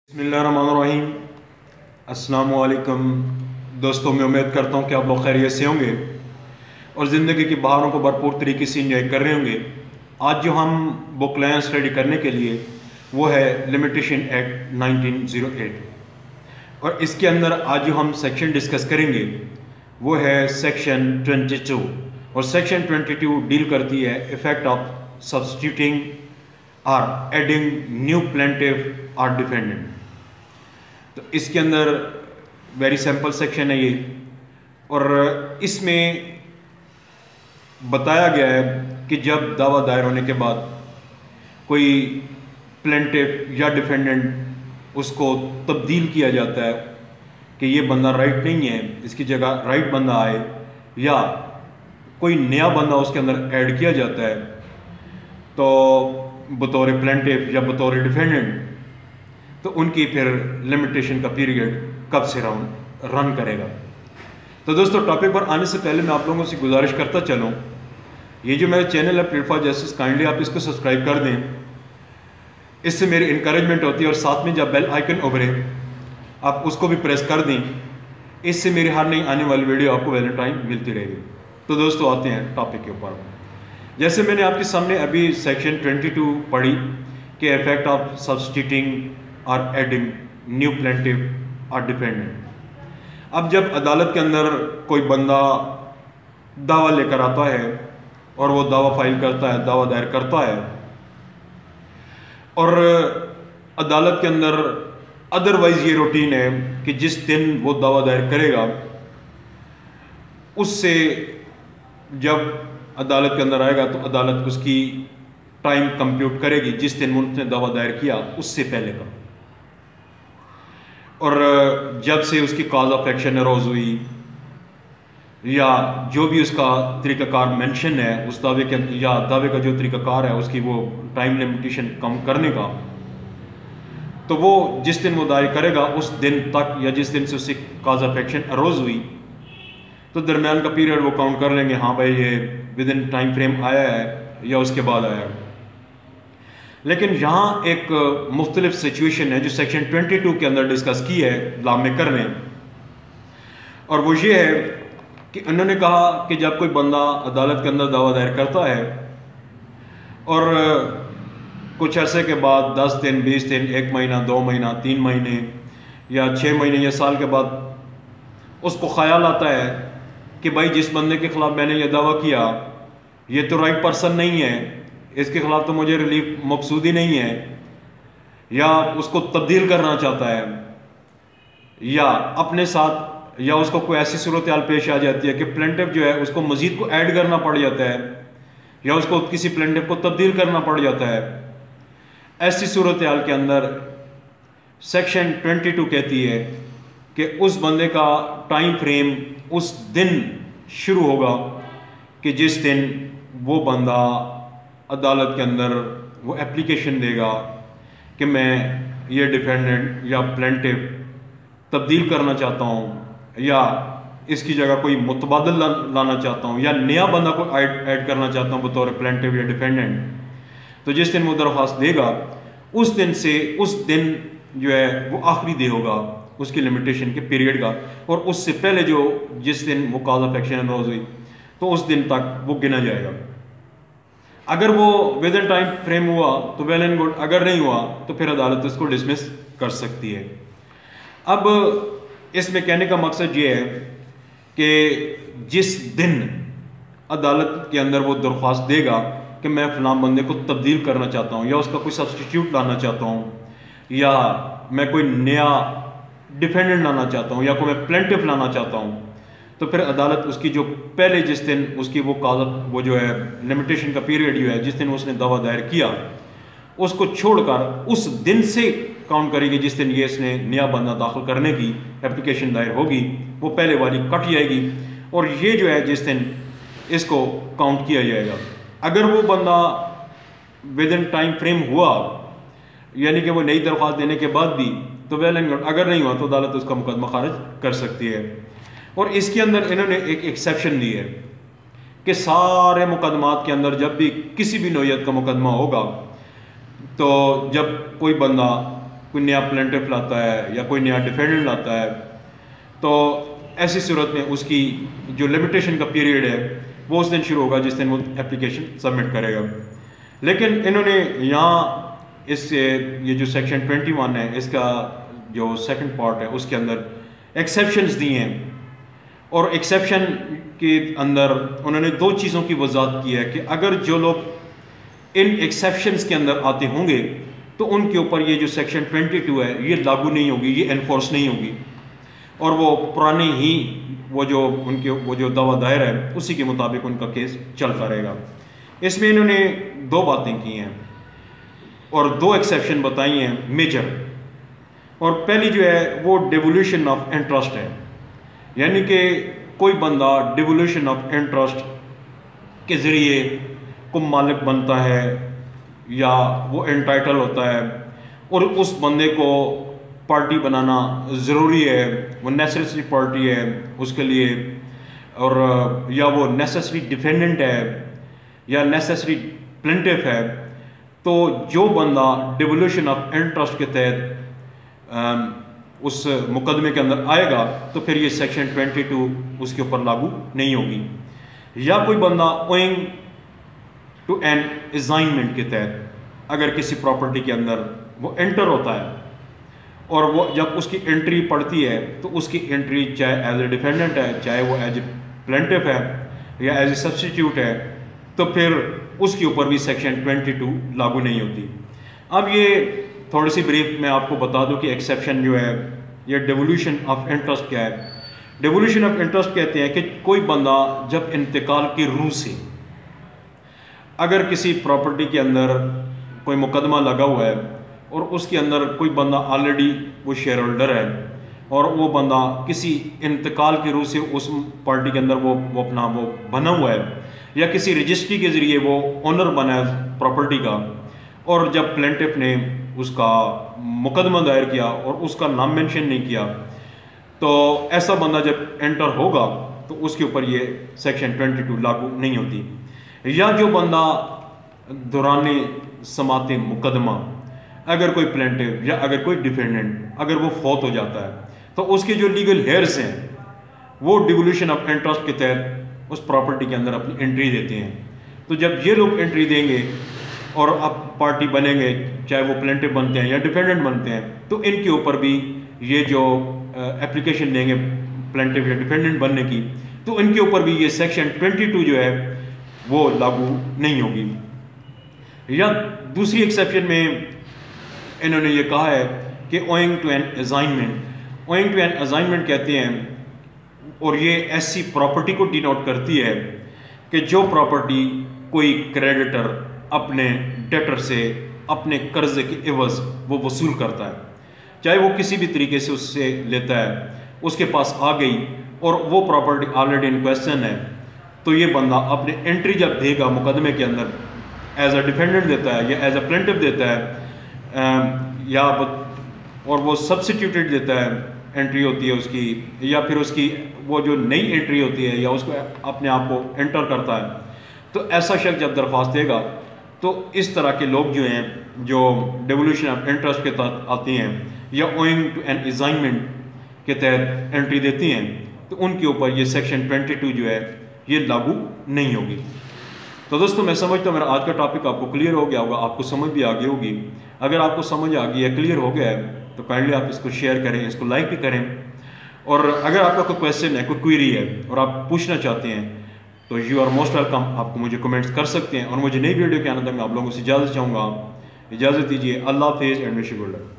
बिस्मिल्लाहिर्रहमानिर्रहीम। अस्सलाम वालेकुम दोस्तों, मैं उम्मीद करता हूँ कि आप लोग खैरियत से होंगे और ज़िंदगी की बहारों को भरपूर तरीके से इंजॉय कर रहे होंगे। आज जो हम बुक लाइन स्टडी करने के लिए वो है लिमिटेशन एक्ट 1908 और इसके अंदर आज जो हम सेक्शन डिस्कस करेंगे वो है सेक्शन 22 और सेक्शन 22 डील करती है इफ़ेक्ट ऑफ सब्स्टिट्यूटिंग और एडिंग न्यू प्लेंटिव और डिफेंडेंट। तो इसके अंदर वेरी सिंपल सेक्शन है ये और इसमें बताया गया है कि जब दावा दायर होने के बाद कोई प्लेंटिव या डिफेंडेंट उसको तब्दील किया जाता है कि ये बंदा राइट नहीं है, इसकी जगह राइट बंदा आए, या कोई नया बंदा उसके अंदर ऐड किया जाता है, तो बतौर प्लेंटिव या बतौर डिफेंडेंट, तो उनकी फिर लिमिटेशन का पीरियड कब से रन करेगा। तो दोस्तों, टॉपिक पर आने से पहले मैं आप लोगों से गुजारिश करता चलूँ, ये जो मेरा चैनल है प्लेटफॉर्म जस्टिस, काइंडली आप इसको सब्सक्राइब कर दें, इससे मेरी इंकरेजमेंट होती है और साथ में जब बेल आइकन उभरे आप उसको भी प्रेस कर दें, इससे मेरी हर नई आने वाली वीडियो आपको वैल्यू टाइम मिलती रहेगी। तो दोस्तों, आते हैं टॉपिक के ऊपर। जैसे मैंने आपके सामने अभी सेक्शन 22 पढ़ी कि इफेक्ट ऑफ सब्स्टिट्यूटिंग और एडिंग न्यू प्लेंटिव और डिफेंडेंट। अब जब अदालत के अंदर कोई बंदा दावा लेकर आता है और वो दावा फाइल करता है, दावा दायर करता है, और अदालत के अंदर अदरवाइज ये रूटीन है कि जिस दिन वो दावा दायर करेगा उससे जब अदालत के अंदर आएगा तो अदालत उसकी टाइम कंप्यूट करेगी जिस दिन उसने दावा दायर किया उससे पहले का, और जब से उसकी कॉज ऑफ एक्शन अरोज हुई या जो भी उसका तरीक़ाकार मेंशन है उस दावे के या दावे का जो तरीक़ाकार है उसकी वो टाइम लिमिटेशन कम करने का, तो वो जिस दिन वो दायर करेगा उस दिन तक या जिस दिन से उसकी कॉज ऑफ एक्शन अरोज हुई तो दरमियान का पीरियड वो काउंट कर लेंगे, हाँ भाई ये विद इन टाइम फ्रेम आया है या उसके बाद आया है। लेकिन यहाँ एक मुख्तलिफ सिचुएशन है जो सेक्शन 22 के अंदर डिस्कस की है लॉ मेकर ने, और वो ये है कि उन्होंने कहा कि जब कोई बंदा अदालत के अंदर दावा दायर करता है और कुछ अरसे के बाद 10 दिन, 20 दिन, 1 महीना, 2 महीना, 3 महीने या 6 महीने या साल के बाद उसको ख्याल आता है कि भाई जिस बंदे के ख़िलाफ़ मैंने ये दावा किया ये तो राइट पर्सन नहीं है, इसके ख़िलाफ़ तो मुझे रिलीफ मकसूदी नहीं है, या उसको तब्दील करना चाहता है, या अपने साथ या उसको कोई ऐसी सूरत हाल पेश आ जाती है कि प्लेंटिव जो है उसको मज़ीद को ऐड करना पड़ जाता है या उसको किसी प्लेंटिव को तब्दील करना पड़ जाता है। ऐसी सूरत हाल के अंदर सेक्शन 22 कहती है कि उस बंदे का टाइम फ्रेम उस दिन शुरू होगा कि जिस दिन वो बंदा अदालत के अंदर वो एप्लीकेशन देगा कि मैं ये डिफेंडेंट या प्लेंटिव तब्दील करना चाहता हूँ या इसकी जगह कोई मुतबादल लाना चाहता हूँ या नया बंदा को ऐड करना चाहता हूँ बतौर प्लेंटिव या डिफेंडेंट। तो जिस दिन वो दरख्वास्त देगा उस दिन से उस दिन जो है वो आखिरी डे होगा उसकी लिमिटेशन के पीरियड का, और उससे पहले जो जिस दिन वो कॉज ऑफ एक्शन अरोज हुई तो उस दिन तक वो गिना जाएगा। अगर वो विद इन टाइम फ्रेम हुआ तो वेल एंड गुड, अगर नहीं हुआ तो फिर अदालत उसको डिसमिस कर सकती है। अब इसमें कहने का मकसद ये है कि जिस दिन अदालत के अंदर वो दरख्वास्त देगा कि मैं फलां बंदे को तब्दील करना चाहता हूँ या उसका कोई सब्स्टिट्यूट लाना चाहता हूँ या मैं कोई नया डिफेंडेंट लाना चाहता हूँ या कोई मैं प्लेंटिव लाना चाहता हूँ, तो फिर अदालत उसकी जो पहले जिस दिन उसकी वो जो है लिमिटेशन का पीरियड जो है जिस दिन उसने दावा दायर किया उसको छोड़कर उस दिन से काउंट करेगी जिस दिन ये इसने नया बंदा दाखिल करने की एप्लीकेशन दायर होगी, वो पहले वाली कट जाएगी और ये जो है जिस दिन इसको काउंट किया जाएगा। अगर वो बंदा विद इन टाइम फ्रेम हुआ यानी कि वो नई दरख्वास्त देने के बाद भी तो वेल एंड गुड, अगर नहीं हुआ तो अदालत उसका मुकदमा खारिज कर सकती है। और इसके अंदर इन्होंने एक एक्सेप्शन दी है कि सारे मुकदमात के अंदर जब भी किसी भी नौयत का मुकदमा होगा तो जब कोई बंदा कोई नया प्लेंटिफ लाता है या कोई नया डिफेंडेंट लाता है, तो ऐसी सूरत में उसकी जो लिमिटेशन का पीरियड है वो उस दिन शुरू होगा जिस दिन वो एप्लीकेशन सबमिट करेगा। लेकिन इन्होंने यहाँ इससे ये जो सेक्शन 21 है इसका जो सेकंड पार्ट है उसके अंदर एक्सेप्शंस दिए हैं, और एक्सेप्शन के अंदर उन्होंने दो चीज़ों की वजाहत की है कि अगर जो लोग इन एक्सेप्शंस के अंदर आते होंगे तो उनके ऊपर ये जो सेक्शन 22 है ये लागू नहीं होगी, ये एनफोर्स नहीं होगी, और वो पुराने ही वो जो दावा दायर है उसी के मुताबिक उनका केस चलता रहेगा। इसमें इन्होंने दो बातें की हैं और दो एक्सेप्शन बताई हैं मेजर। और पहली जो है वो डिवोल्यूशन ऑफ इंटरेस्ट है, यानी कि कोई बंदा डिवोल्यूशन ऑफ इंटरेस्ट के ज़रिए को मालिक बनता है या वो एंटाइटल होता है और उस बंदे को पार्टी बनाना ज़रूरी है, वो नेसेसरी पार्टी है उसके लिए, और या वो नेसेसरी डिफेंडेंट है या नेसेसरी प्लेंटिफ है, तो जो बंदा डिवोल्यूशन ऑफ इंटरेस्ट के तहत उस मुकदमे के अंदर आएगा तो फिर ये सेक्शन 22 उसके ऊपर लागू नहीं होगी। या कोई बंदा ओइंग टू एन असाइनमेंट के तहत अगर किसी प्रॉपर्टी के अंदर वो एंटर होता है और वो जब उसकी एंट्री पड़ती है तो उसकी एंट्री चाहे एज ए डिफेंडेंट है, चाहे वो एज ए प्लेंटिफ है या एज ए सब्स्टिट्यूट है, तो फिर उसके ऊपर भी सेक्शन 22 लागू नहीं होती। अब ये थोड़ी सी ब्रीफ मैं आपको बता दूं कि एक्सेप्शन जो है ये डिवोल्यूशन ऑफ इंटरेस्ट क्या है। डिवोल्यूशन ऑफ इंटरेस्ट कहते हैं कि कोई बंदा जब इंतकाल की रूह से अगर किसी प्रॉपर्टी के अंदर कोई मुकदमा लगा हुआ है और उसके अंदर कोई बंदा ऑलरेडी वो शेयर होल्डर है और वो बंदा किसी इंतकाल की रूह से उस पार्टी के अंदर वो अपना वो बना हुआ है या किसी रजिस्ट्री के ज़रिए वो ओनर बना है प्रॉपर्टी का, और जब प्लेंटिफ ने उसका मुकदमा दायर किया और उसका नाम मेंशन नहीं किया, तो ऐसा बंदा जब एंटर होगा तो उसके ऊपर ये सेक्शन 22 लागू नहीं होती। या जो बंदा दौरान समाते मुकदमा अगर कोई प्लेंटिफ या अगर कोई डिफेंडेंट अगर वो फौत हो जाता है तो उसके जो लीगल हेयर्स हैं वो डिवोल्यूशन ऑफ इंटरेस्ट के तहत उस प्रॉपर्टी के अंदर अपनी एंट्री देते हैं। तो जब ये लोग एंट्री देंगे और अब पार्टी बनेंगे, चाहे वो प्लेंटिफ बनते हैं या डिफेंडेंट बनते हैं, तो इनके ऊपर भी ये जो एप्लीकेशन देंगे प्लेंटिफ या डिफेंडेंट बनने की, तो इनके ऊपर भी ये सेक्शन 22 जो है वो लागू नहीं होगी। या दूसरी एक्सेप्शन में इन्होंने ये कहा है कि owing to an assignment, owing to an assignment कहते हैं, और ये ऐसी प्रॉपर्टी को डिनोट करती है कि जो प्रॉपर्टी कोई क्रेडिटर अपने डेटर से अपने कर्जे के एवज वो वसूल करता है, चाहे वो किसी भी तरीके से उससे लेता है, उसके पास आ गई और वो प्रॉपर्टी ऑलरेडी इन क्वेश्चन है, तो ये बंदा अपने एंट्री जब देगा मुकदमे के अंदर एज अ डिफेंडेंट देता है या एज अ प्लेंटिफ देता है या और वो सब्स्टिट्यूटेड देता है, एंट्री होती है उसकी, या फिर उसकी वो जो नई एंट्री होती है या उसको अपने आप को एंटर करता है, तो ऐसा शख्स जब दरख्वास्त देगा तो इस तरह के लोग जो हैं जो डिवोल्यूशन ऑफ इंटरेस्ट के तहत आते हैं या ओइंग टू एन असाइनमेंट के तहत एंट्री देती हैं, तो उनके ऊपर ये सेक्शन 22 जो है ये लागू नहीं होगी। तो दोस्तों मैं समझता हूँ मेरा आज का टॉपिक आपको क्लियर हो गया होगा, आपको समझ भी आ गई होगी। अगर आपको समझ आ गई है, क्लियर हो गया है, तो काइंडली आप इसको शेयर करें, इसको लाइक भी करें, और अगर आपका कोई क्वेश्चन है, कोई क्वेरी है और आप पूछना चाहते हैं तो यू आर मोस्ट वेलकम, आपको मुझे कमेंट्स कर सकते हैं। और मुझे नई वीडियो के आने तक मैं आप लोगों से इजाज़त चाहूँगा। इजाज़त दीजिए, अल्लाह हाफिज़ and wish you good luck.